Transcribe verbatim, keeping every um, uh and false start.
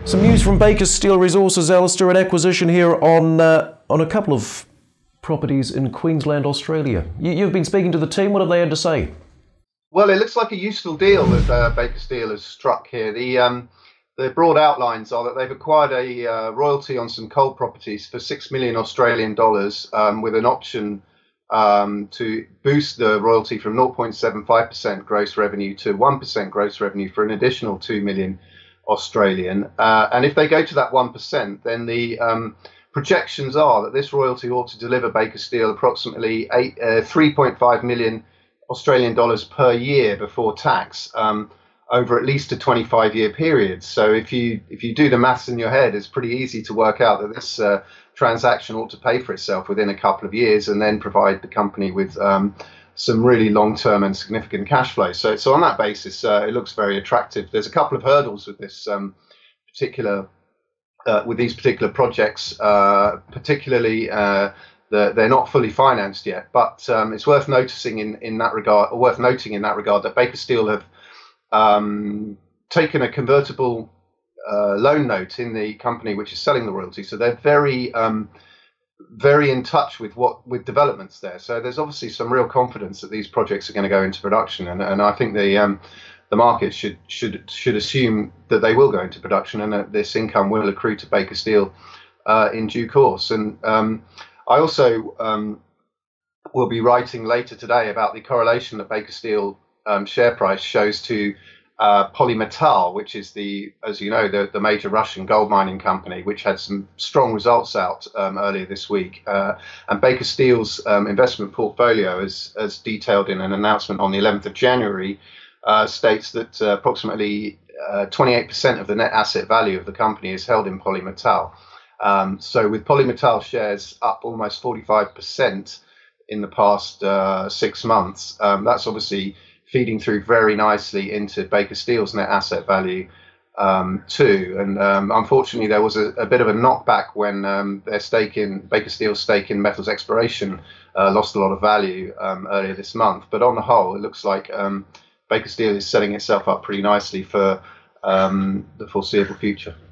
Some news from Baker Steel Resources, Alistair, an acquisition here on uh, on a couple of properties in Queensland, Australia. You, you've been speaking to the team. What have they had to say? Well, it looks like a useful deal that uh, Baker Steel has struck here. The um, the broad outlines are that they've acquired a uh, royalty on some coal properties for six million Australian dollars, um, with an option um, to boost the royalty from zero point seven five percent gross revenue to one percent gross revenue for an additional two million Australian. Uh, and if they go to that one percent, then the um, projections are that this royalty ought to deliver Baker Steel approximately eight, uh, three point five million Australian dollars per year before tax, um, over at least a twenty-five year period. So if you if you do the maths in your head, it's pretty easy to work out that this uh, transaction ought to pay for itself within a couple of years and then provide the company with um, some really long-term and significant cash flow. So, so on that basis, uh, it looks very attractive. There's a couple of hurdles with this um, particular, uh, with these particular projects, uh, particularly uh, the, they're not fully financed yet. But um, it's worth noticing in in that regard, or worth noting in that regard, that Baker Steel have um, taken a convertible uh, loan note in the company which is selling the royalty. So they're very um, very in touch with what with developments there. So there's obviously some real confidence that these projects are going to go into production, and, and I think the um, the market should should should assume that they will go into production and that this income will accrue to Baker Steel uh, in due course. And um, I also um, will be writing later today about the correlation that Baker Steel um, share price shows to Uh, Polymetal, which is the, as you know, the, the major Russian gold mining company, which had some strong results out um, earlier this week. Uh, and Baker Steel's um, investment portfolio, as, as detailed in an announcement on the eleventh of January, uh, states that uh, approximately uh, twenty-eight percent of the net asset value of the company is held in Polymetal. Um, so with Polymetal shares up almost forty-five percent in the past uh, six months, um, that's obviously feeding through very nicely into Baker Steel's net asset value um, too. And um, unfortunately, there was a, a bit of a knockback when um, their stake in Baker Steel's stake in Metals Exploration uh, lost a lot of value um, earlier this month. But on the whole, it looks like um, Baker Steel is setting itself up pretty nicely for um, the foreseeable future.